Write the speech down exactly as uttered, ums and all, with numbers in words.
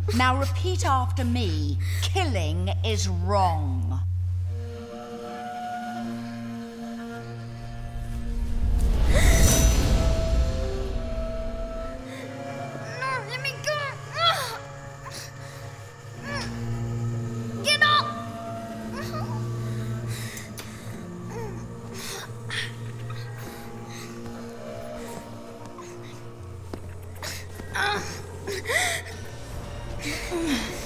Now repeat after me. Killing is wrong. No, let me go. Get up. Uh.